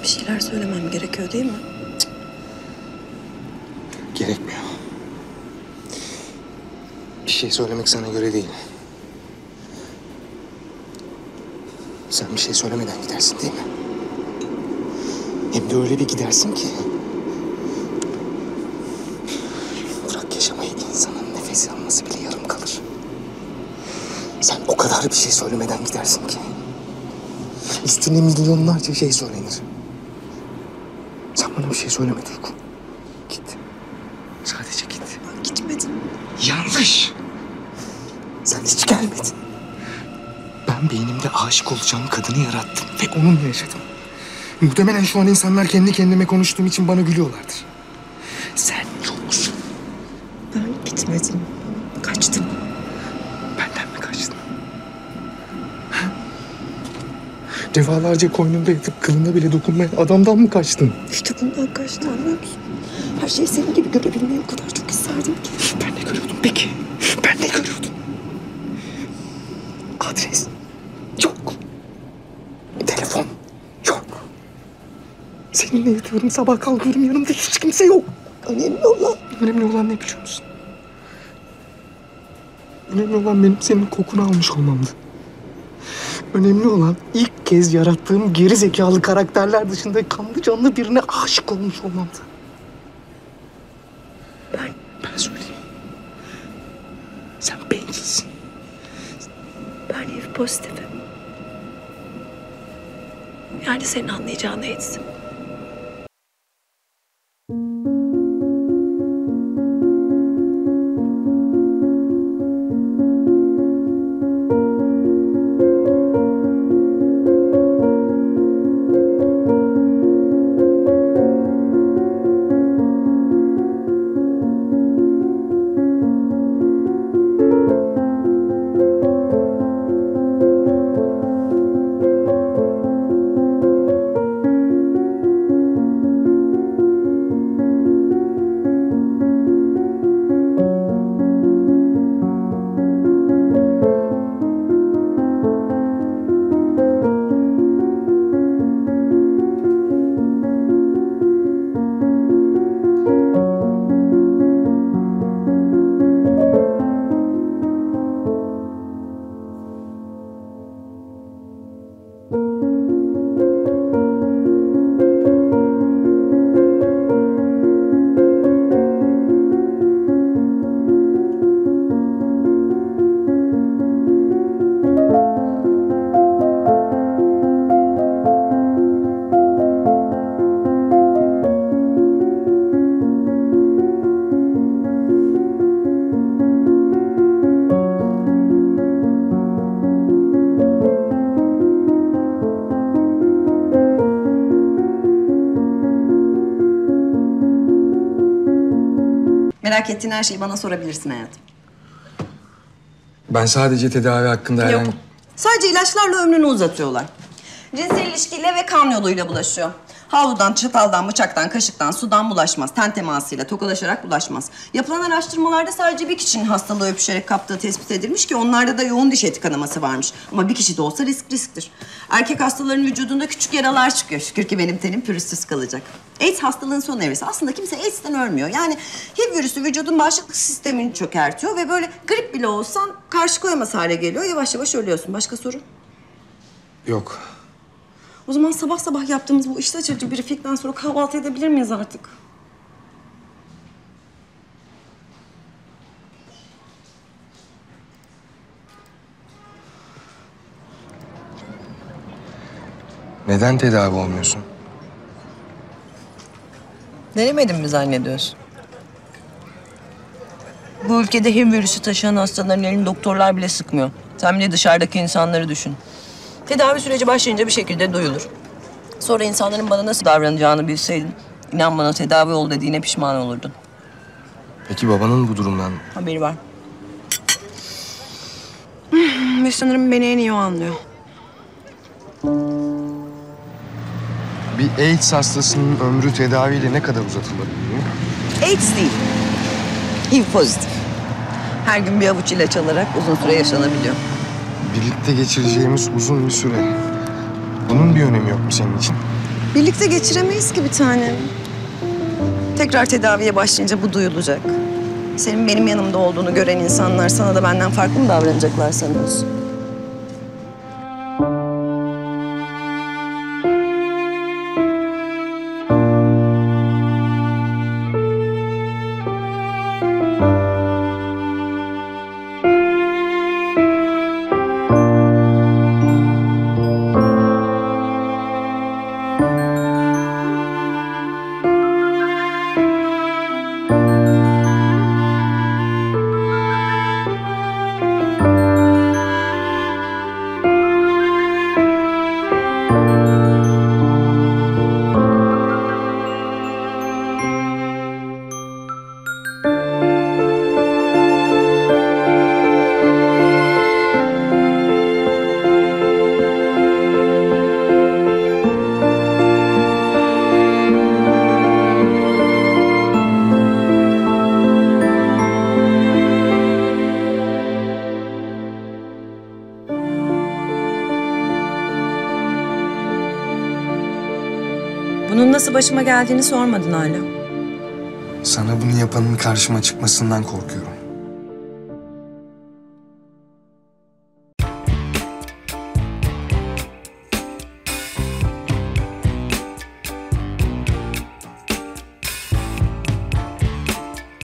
Bir şeyler söylemem gerekiyor değil mi? Gerekmiyor. Bir şey söylemek sana göre değil. Sen bir şey söylemeden gidersin değil mi? Hem de öyle bir gidersin ki... bırak yaşamayı, insanın nefes alması bile yarım kalır. Sen o kadar bir şey söylemeden gidersin ki... üstüne milyonlarca şey söylenir. Sen bana bir şey söyleme Duygu. Git. Sadece git. Ben gitmedim. Yanlış. Sen hiç gelmedin. Ben beynimde aşık olacağım kadını yarattım ve onunla yaşadım. Muhtemelen şu an insanlar kendi kendime konuştuğum için bana gülüyorlardır. Sen yoksun. Ben gitmedim. Kaçtım. Benden mi kaçtın? Ha? Defalarca koynunda yatıp kılına bile dokunmayan adamdan mı kaçtın? İşte bundan kaçtım, anlıyor musun? Her şeyi senin gibi görebilmeyi o kadar çok isterdim ki. Ben ne görüyordum peki? Ben ne görüyordum? Adres yok. Telefon yok. Seninle yatıyorum, sabah kalkıyorum, yanımda hiç kimse yok. Önemli olan. Önemli olan ne biliyor musun? Önemli olan benim senin kokunu almış olmamdı. Önemli olan ilk kez yarattığım geri zekalı karakterler dışında kanlı canlı birine aşık olmuş olmamdı. Ben söyleyeyim. Sen bencilsin. Ben HIV pozitifim. Yani senin anlayacağın AIDS. Merak ettiğin her şeyi bana sorabilirsin hayatım. Ben sadece tedavi hakkında Yok. Sadece ilaçlarla ömrünü uzatıyorlar. Cinsel ilişkiyle ve kan yoluyla bulaşıyor. Havludan, çataldan, bıçaktan, kaşıktan, sudan bulaşmaz. Ten temasıyla, tokalaşarak bulaşmaz. Yapılan araştırmalarda sadece bir kişinin hastalığı öpüşerek kaptığı tespit edilmiş ki onlarda da yoğun diş eti kanaması varmış. Ama bir kişi de olsa risktir. Erkek hastaların vücudunda küçük yaralar çıkıyor. Şükür ki benim tenim pürüzsüz kalacak. AIDS hastalığın son evresi. Aslında kimse AIDS'ten ölmüyor. Yani HIV virüsü vücudun bağışıklık sistemini çökertiyor ve böyle grip bile olsan karşı koyamaz hale geliyor. Yavaş yavaş ölüyorsun. Başka soru? Yok. O zaman sabah sabah yaptığımız bu iştah açıcı briefingden sonra kahvaltı edebilir miyiz artık? Neden tedavi olmuyorsun? Denemedin mi zannediyorsun? Bu ülkede HIV virüsü taşıyan hastaların elini doktorlar bile sıkmıyor. Sen bile dışarıdaki insanları düşün. Tedavi süreci başlayınca bir şekilde duyulur. Sonra insanların bana nasıl davranacağını bilseydin, inan bana tedavi ol dediğine pişman olurdun. Peki babanın bu durumdan... Haberi var. Ve sanırım beni en iyi o anlıyor. Bir AIDS hastasının ömrü tedaviyle ne kadar uzatılabiliyor? AIDS değil. HIV pozitif. Her gün bir avuç ilaç alarak uzun süre yaşanabiliyor. Birlikte geçireceğimiz uzun bir süre. Bunun bir önemi yok mu senin için? Birlikte geçiremeyiz ki bir tanem. Tekrar tedaviye başlayınca bu duyulacak. Senin benim yanımda olduğunu gören insanlar sana da benden farklı mı davranacaklar sanıyorsun? Bunun nasıl başıma geldiğini sormadın hala. Sana bunu yapanın karşıma çıkmasından korkuyorum.